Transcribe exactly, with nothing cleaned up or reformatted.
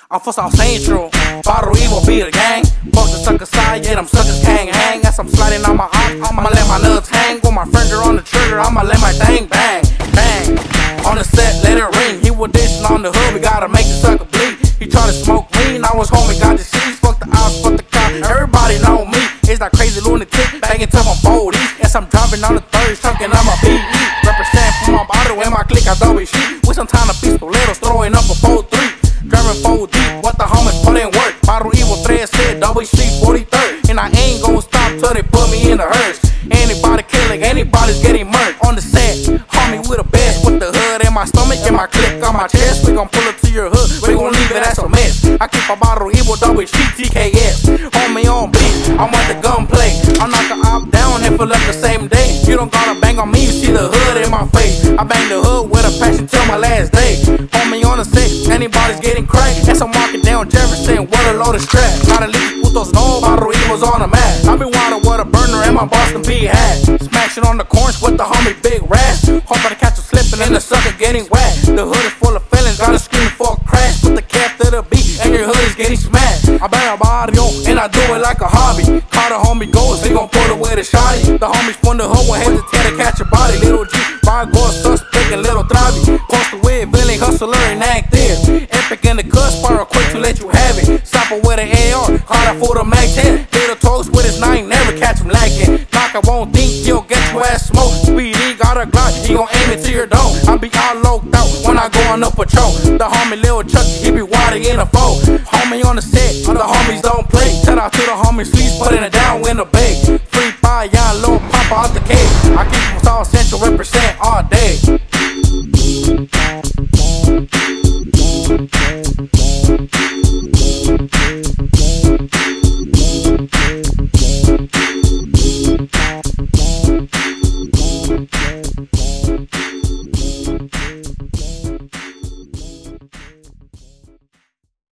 I'm for South Central, Bottle Evil be the gang. Fuck the sucker side, yeah, them suckers can't hang. As I'm sliding on my arm, I'ma let my nuts hang. With my finger on the trigger, I'ma let my thing bang, bang. On the set, let it ring. He was dishing on the hood, we gotta make the sucker bleed. He tried to smoke weed, I was home, we got the seeds. Fuck the house, fuck the car, everybody know me. It's that crazy lunatic, banging till my body. Yes, I'm driving on the third, chunking on my B E. Represent for my bottle and my clique, I double sheet. With some time to pistoleros, throwing up a four three. Driving four deep, what the homies put in work. Bottle Evil three said, double sheet forty-third. And I ain't gon' stop till they put me in the hearse. Anybody killing, anybody's getting murked. On the set, homie with a best, with the hood in my stomach and my click on my chest. We gon' pull it to your hood, we gon' leave it as a mess. I keep a Bottle Evil double sheet T K S. Homie on beat, I'm with the gunplay. I knock the op down and fill up the same day. You don't gotta bang on me, you see the hood in my face. I bang the hood with a passion till my last day. Homie on the set, anybody's getting cracked. As I'm walking down Jefferson, what a load of strap. Gotta leave these putos know Bottle Evil's on the map. I been water with a burner and my Boston B hat. Smashing on the corns with the homie Big Rat. Hoping to catch a slipping and the sucker getting wet. The hood is full of feelings, gotta scream for a crash. Put the cap to the beat and your hood is getting smashed. I bang a barrio and I do it like a hobby. Call the homie ghost, they gon' pull away the shotty. The homies from the hood won't hesitate to catch a body. Little G, five gold suspect and little Travi. Post the way, villain, hustler, and active. Epic in the cut, spiral quick to let you have it. Stopper with an A R, call that for the Mac ten. Little toast with his nine, never catch him lacking. Knocker won't think he'll get your ass smoked. Speedy got a Glock, he gon' aim it to your dome. I be all locked out when I go on a patrol. The homie Lil Chucky, he be water in a foe. Homie on the set, the homies don't play. Shout out to the homies, please putting it down in the bay. Free pie, young little papa out the cave. I keep from South Central, represent all day.